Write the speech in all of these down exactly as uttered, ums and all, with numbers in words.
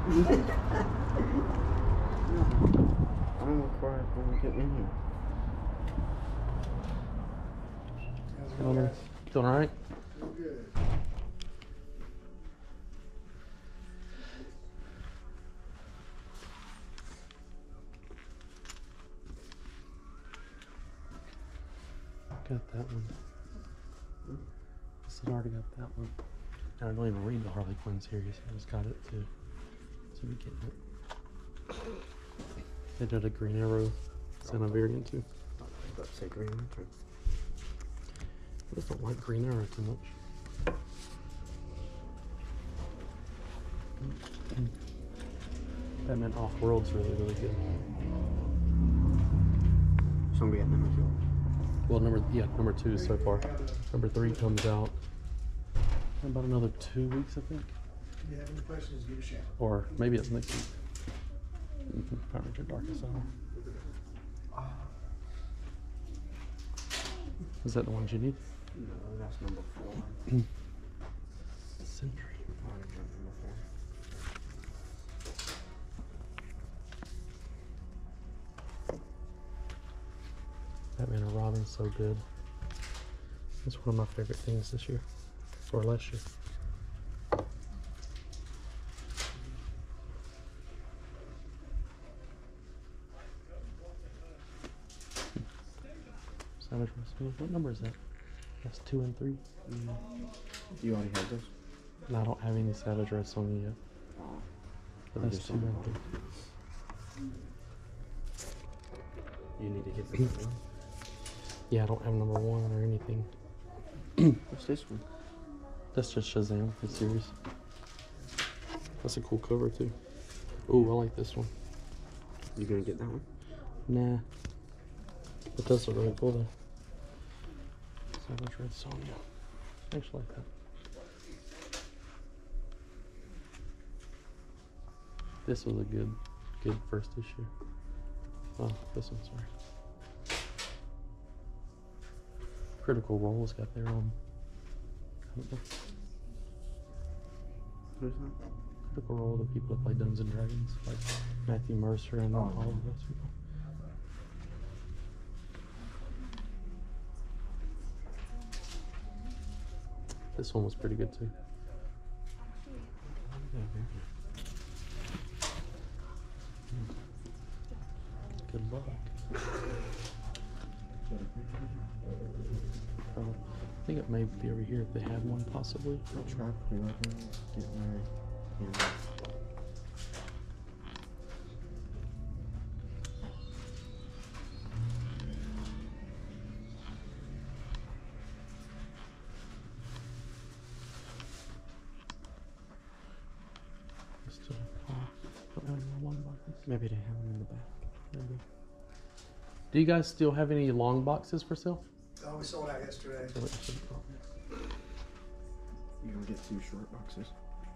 I'm required when we get in here. Um, doing all right? Good. Got that one. I said I already got that one. And I don't even read the Harley Quinn series. I just got it too. So we get it. They did a Green Arrow Santa variant too. I was about to say Green Lantern. I just don't like Green Arrow too much. Batman Off-World's really, really good. Somebody at number two. Well, number yeah, number two so far. Number three comes out in about another two weeks, I think. If you have any questions, give a shout. Or maybe it's next week. Mm-hmm. Power Ranger Darkest Hour. Is that the ones you need? No, that's number four. Sentry. Power Ranger number four. Batman and Robin's so good. It's one of my favorite things this year. Or last year. Savage Wrestling. What number is that? That's two and three. Mm. You already have this? No, I don't have any Savage Wrestling yet. Oh. But I'm that's just two on and one. three. You need to get the number one. Yeah, I don't have number one or anything. What's this one? That's just Shazam, the series. That's a cool cover too. Ooh, I like this one. You gonna get that one? Nah. But those are really cool though. Savage Red Sonja. I actually like that. This was a good, good first issue. Oh, this one, sorry. Critical Role's got their own. Who's that? Critical Role, the people that play Dungeons and Dragons, like Matthew Mercer and all of those people. This one was pretty good too. Good luck. Oh, I think it may be over here if they have one, possibly. Trap eleven. Get my camera. Still, oh, don't have any long boxes. Maybe they have them in the back. Maybe. Do you guys still have any long boxes for sale? Oh, we sold out yesterday. You gonna get two short boxes?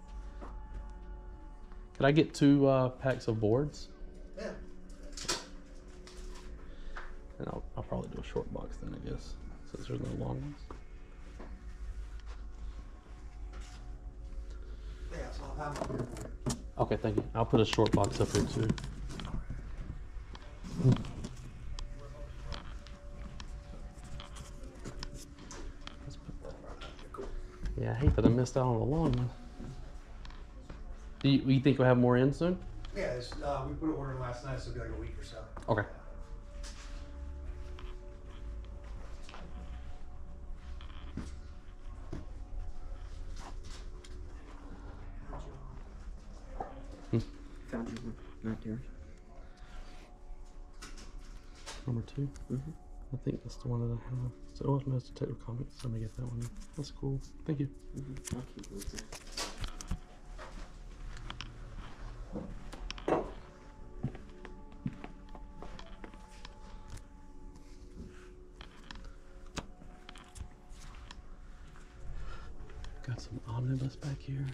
Could I get two uh, packs of boards? Yeah. And I'll, I'll probably do a short box then, I guess, since there's no long ones. Yeah, so I'll have them here. Okay, thank you. I'll put a short box up here too. Let's put that. Yeah, I hate that I missed out on the long one. Do you, you think we'll have more in soon? Yeah, it's, uh, we put an order in last night, so it'll be like a week or so. Okay. Found you. Not yours. Number two. Mm-hmm. I think that's the one that I have. So, oh, it's Detective Comics. So I'm gonna get that one. That's cool. Thank you. Mm-hmm. I'll keep it with you. Got some omnibus back here.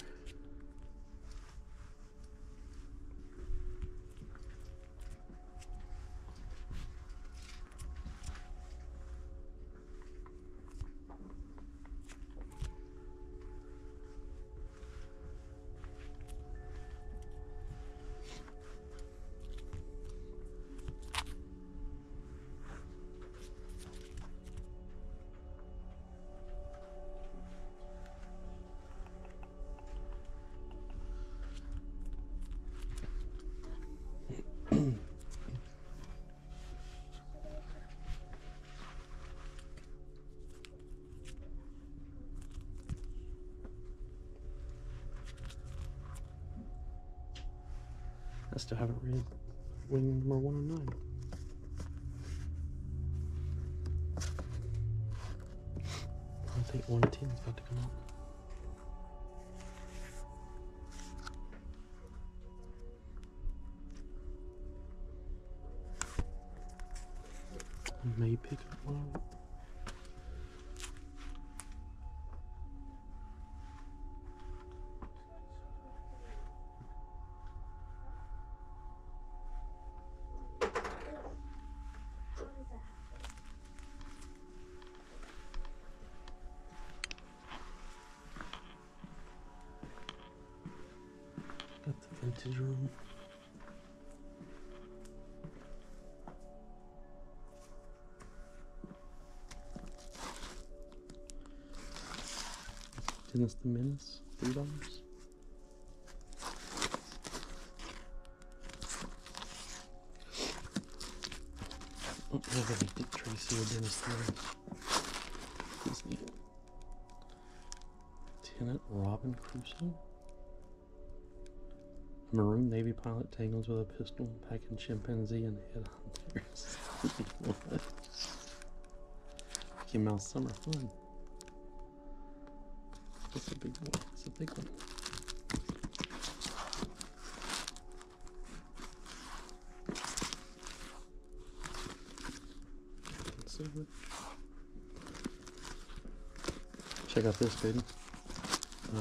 I still haven't read wing number one oh nine. I think one ten is about to come out. I may pick up one of them. Got the vintage room. Dennis the Menace, three dollars. Oh, I have any Dick Tracy or Dennis the Menace. Disney. Lieutenant Robin Crusoe. A Maroon Navy pilot tangles with a pistol, packing chimpanzee and headhunters. What? Mickey Mouse Summer Fun. That's a big one. It's a big one. Silver. Check out this, baby. Uh,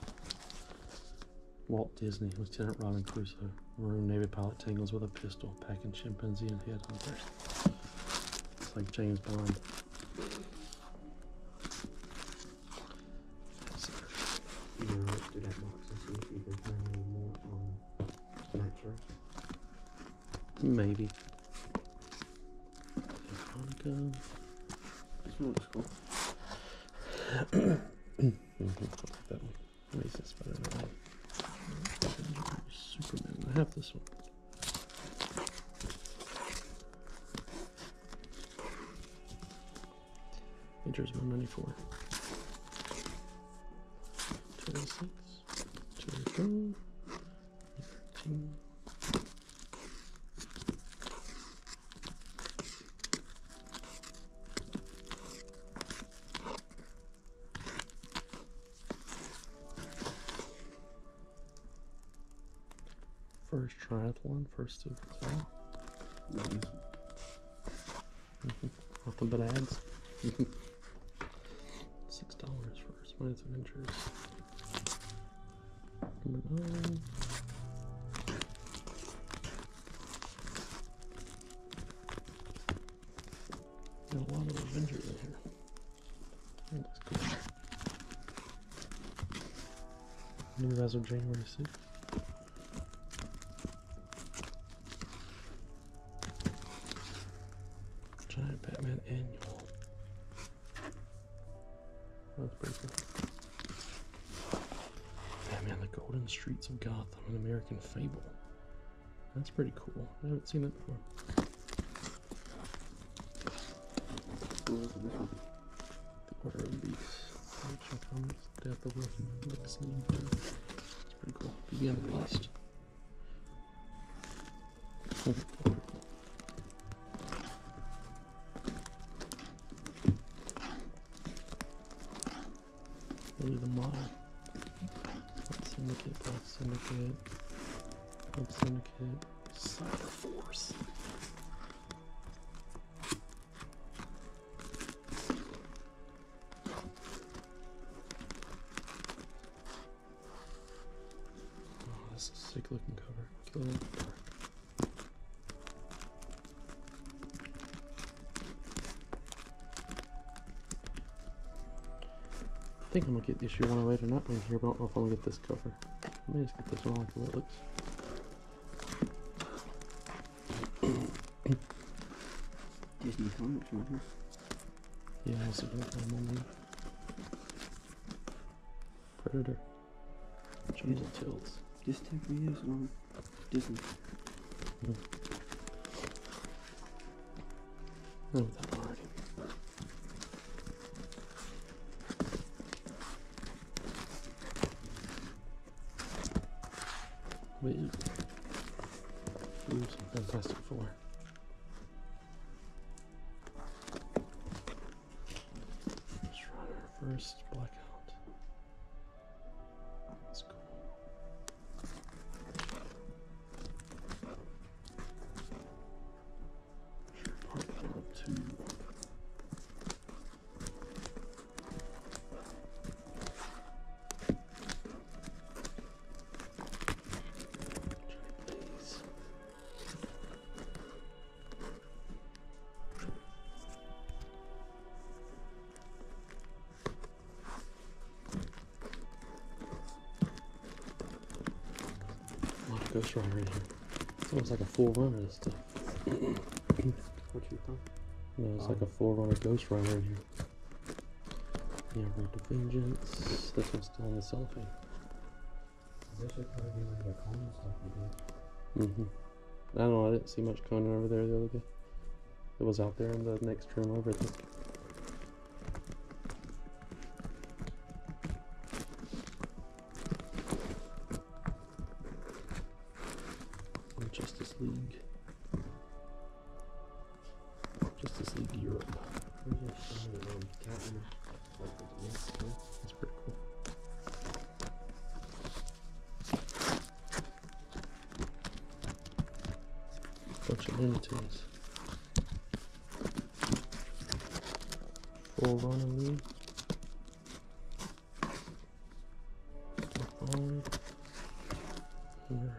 Walt Disney, Lieutenant Robin Crusoe, Maroon Navy pilot tangles with a pistol, packing chimpanzee and headhunters. It's like James Bond. You know, let's do that box and see if you can find any more on mattress. Maybe. Hanukkah. This one looks cool. Mm-hmm. I'll take that one. What is this better than that? Superman. I have this one. Avengers one ninety-four. two oh six. two oh two. thirteen. First triathlon, first Super Bowl. Nice. Mm-hmm. Nothing but ads. Six dollars for Smith's Adventures. Number nine. Got a lot of Avengers in here. That looks cool. New as of January sixth. Giant Batman Annual. That's pretty cool. Batman, the Golden Streets of Gotham, an American Fable. That's pretty cool. I haven't seen that before. Cool, look at this one. The Order of Beasts. Action Comics. Death of Legacy. It's pretty cool. Beauty and the Beast. Really the model. Blood Syndicate, Blood Syndicate, Blood Syndicate, Cyber Force. Oh, this is a sick looking cover. Kill it. I think I'm gonna get issue one oh eight or not in here, but I don't know if I'm gonna get this cover. I may just get this one, I like the way it looks. Disney Comics right here. Yeah, I also got one more. Predator. Jungle Tilts. Just take me as on Disney. Mm. I know that already. Wait. Ooh, some Fantastic Four. Let's run our first Blackout. That's cool. Sure, part one of two. Please. A lot of Ghost Rider in here. It's almost like a full runner of stuff. What you thought? No, it's Oh. like a full runner Ghost Rider in here. Yeah, Road to Vengeance. This one's still in the cellophane. This should probably be one of the common stuff we did. Mm-hmm. I don't know, I didn't see much Conan over there the other day. It was out there in the next room over, I think. Some Justice League. Justice League Europe. There's just so many um, Catwoman. Like, yeah, yeah. That's pretty cool. Bunch of Looney Tunes. Full run of me. Five. Here.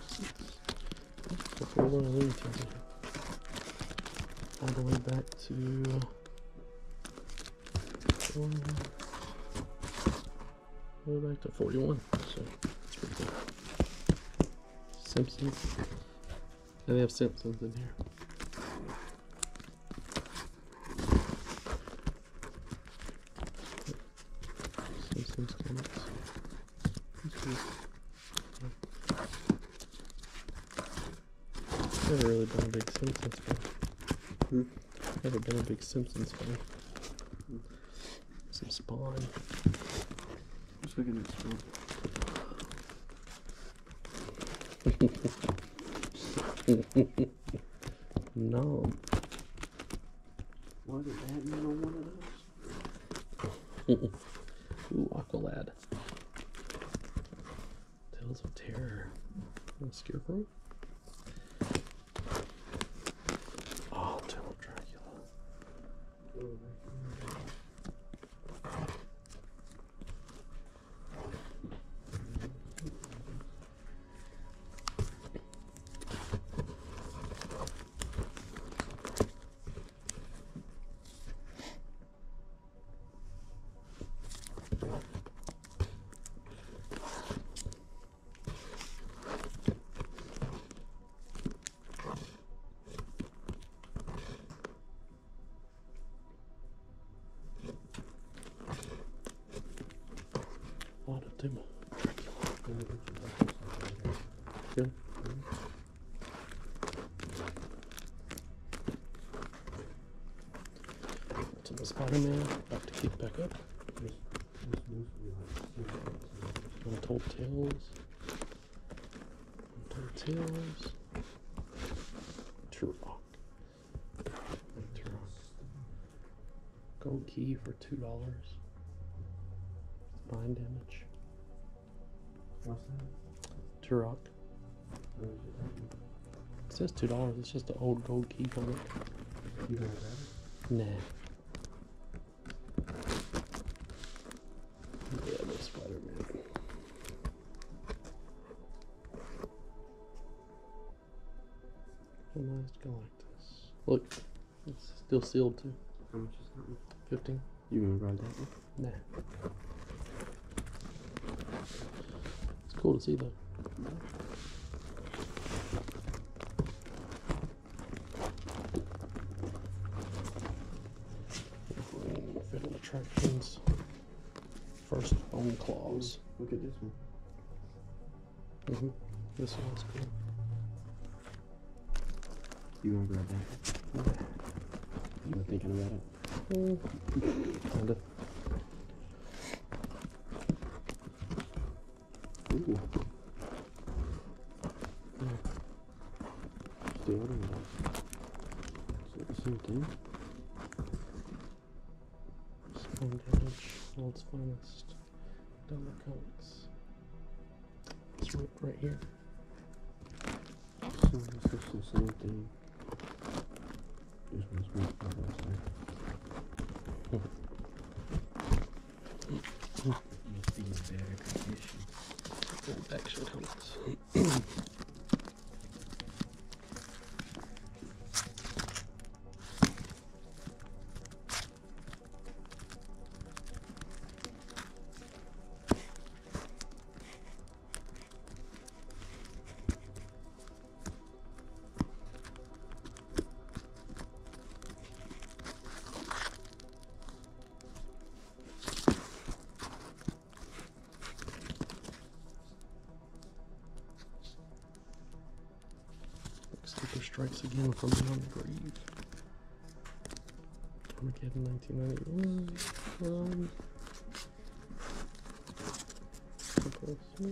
The full run of Looney Tunes in here. All the way back to um, all the way back to forty-one. So that's pretty cool. Simpsons. Yeah, they have Simpsons in here. Simpsons comics. That's cool. Never really been a big Simpsons fan. Hmm? Never been a big Simpsons fan. Some Spawn. Let's look at this one. No. Was it Batman on one of those? Ooh, Aqualad. Tales of Terror. And Scarecrow. Oh, Tale of Dracula. A lot of them. Good. Ultimate Spider-Man, about to kick back up. This, this mostly like Simpsons. Untold Tales. Untold Tales. Turok. Turok. Gold key for two dollars. Mind damage. What's that? Turok. Where is it? It says two dollars. It's just an old gold key comic. You gonna grab it? Nah. Yeah, no Spider-Man. Organized Galactus. Look, it's still sealed too. How much is that one? Fifteen. You gonna grab that one? Nah. It's cool to see though. Fatal Attractions. First Bone Claws. Look at this one. Mm-hmm. This one's cool. You gonna grab that? You were thinking about it? Mm. Kinda. Ooh. the other one? Is it the same thing? Storm damage, world's finest. Dollar coats. It's right, right here. So this is the same thing. This one's more for last night. Must be in better condition. That back should help us. Sleeper strikes again from beyond the grave. Armageddon nineteen ninety-one. Um, Superman.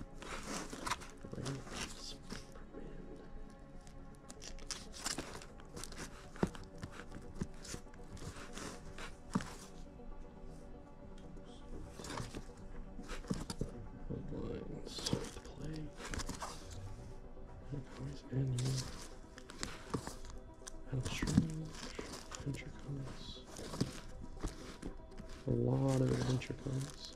Headlines. Play. Annual. And strange adventure comics. A lot of adventure comics.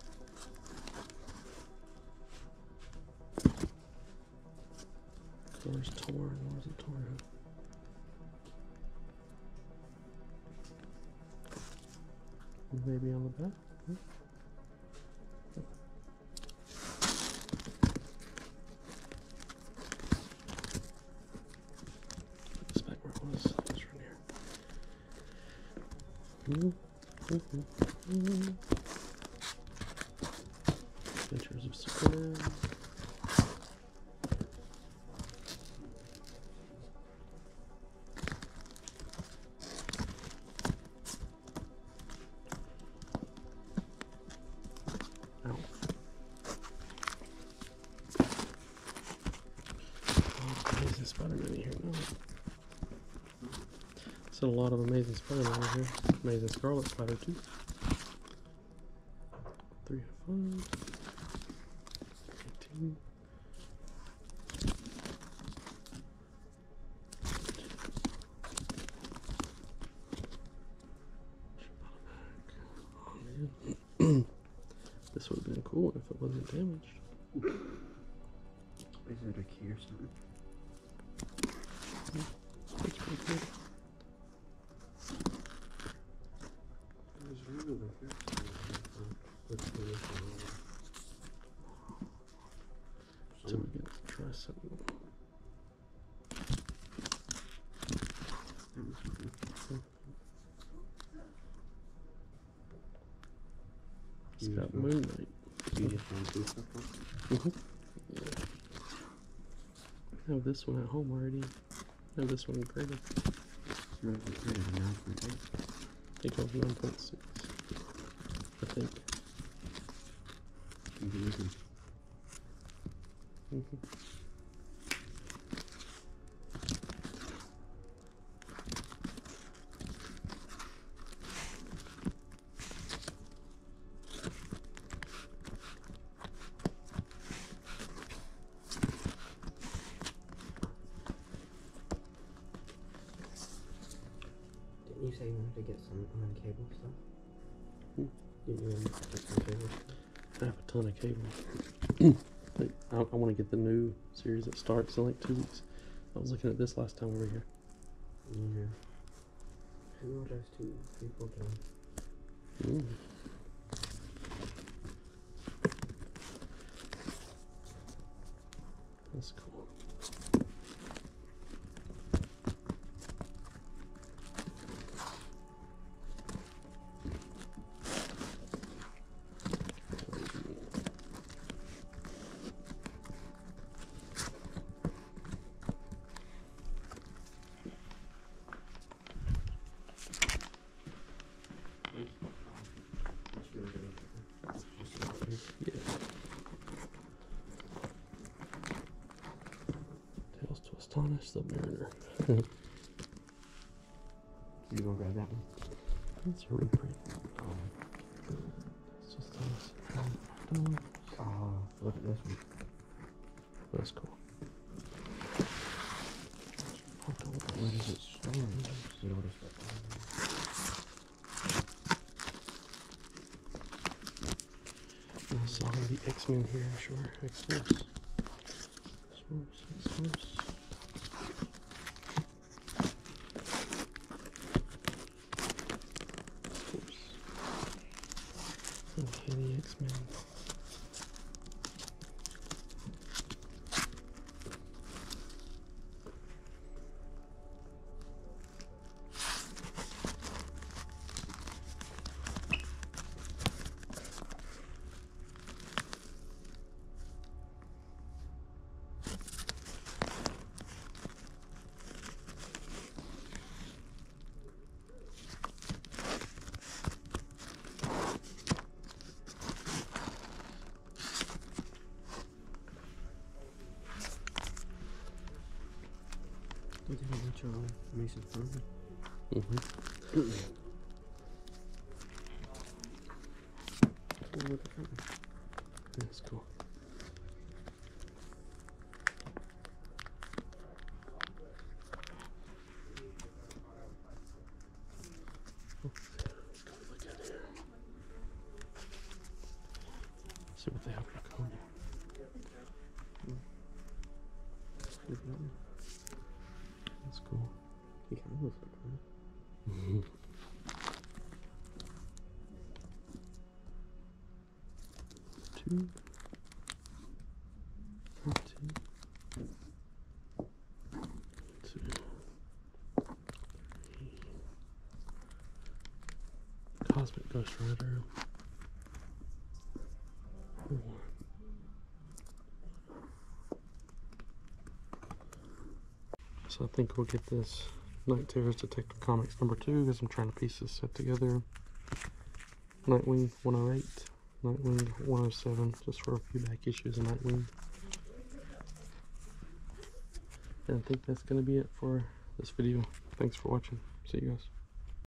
Colors torn. Where's it torn? Maybe on the back. Hmm? Mm-hmm. Mm-hmm. Adventures of Superman. Ow. Oh, Amazing Spider-Man in here now. Still a lot of Amazing Spider-Man in here. Amazing Scarlet Spider too. Three of five. Eighteen. Oh man. This would have been cool if it wasn't damaged. Is it a key or something? That's pretty good. So we can try something. It's got Moonlight. You just want to do stuff on? Mm-hmm. Yeah. I have this one at home already. I have this one graded. No, it's graded a nine point eight. I think it was nine point six. I think. Mm-hmm. Mm-hmm. Didn't you say you wanted to get some on cable stuff? Hmm? Didn't you want to get some cable stuff? I have a ton of cable. Like, I, I want to get the new series that starts in like two weeks. I was looking at this last time we were here. Yeah. Who are those two people doing? Mm. That's cool. Yeah. Astonish the Mariner. You gonna grab that one? It's a reprint. Um, It's just nice. Um, ah, look at this one. That's cool. Where does it start? You know what it's like. I saw the X-Men here, sure. X-Force. X-Force, X-Force. X-Force. Okay, the X-Men. Look at how much uh, Mason Fermi. Mm-hmm. Oh, look at that one. That's cool. Look at here. See what they have for Cody. Look at that one. That's cool. He kind of looks like that. Mm-hmm. Two. Two. Two. Three. Cosmic Ghost Rider. Four. So I think we'll get this Night Terrors Detective Comics number two because I'm trying to piece this set together. Nightwing one oh eight, Nightwing one oh seven, just for a few back issues of Nightwing. And I think that's going to be it for this video. Thanks for watching. See you guys.